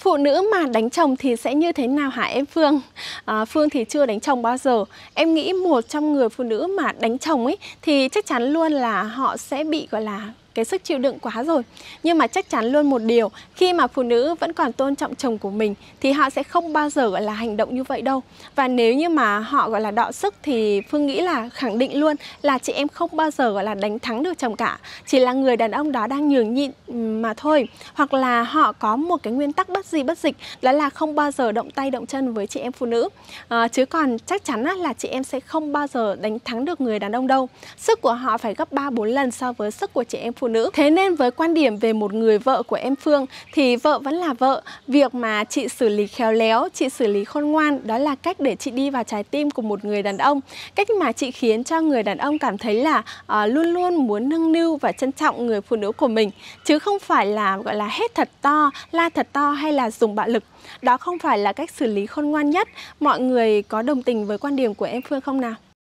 Phụ nữ mà đánh chồng thì sẽ như thế nào hả em Phương? Phương thì chưa đánh chồng bao giờ. Em nghĩ một trong người phụ nữ mà đánh chồng ấy thì chắc chắn luôn là họ sẽ bị gọi là cái sức chịu đựng quá rồi. Nhưng mà chắc chắn luôn một điều, khi mà phụ nữ vẫn còn tôn trọng chồng của mình thì họ sẽ không bao giờ gọi là hành động như vậy đâu. Và nếu như mà họ gọi là đọ sức thì Phương nghĩ là khẳng định luôn là chị em không bao giờ gọi là đánh thắng được chồng cả. Chỉ là người đàn ông đó đang nhường nhịn mà thôi. Hoặc là họ có một cái nguyên tắc bất di bất dịch, đó là không bao giờ động tay động chân với chị em phụ nữ. Chứ còn chắc chắn là chị em sẽ không bao giờ đánh thắng được người đàn ông đâu. Sức của họ phải gấp 3-4 lần so với sức của chị em phụ nữ. Thế nên với quan điểm về một người vợ của em Phương thì vợ vẫn là vợ. Việc mà chị xử lý khéo léo, chị xử lý khôn ngoan, đó là cách để chị đi vào trái tim của một người đàn ông. Cách mà chị khiến cho người đàn ông cảm thấy là luôn luôn muốn nâng niu và trân trọng người phụ nữ của mình, chứ không phải là gọi là hét thật to, la thật to hay là dùng bạo lực. Đó không phải là cách xử lý khôn ngoan nhất. Mọi người có đồng tình với quan điểm của em Phương không nào?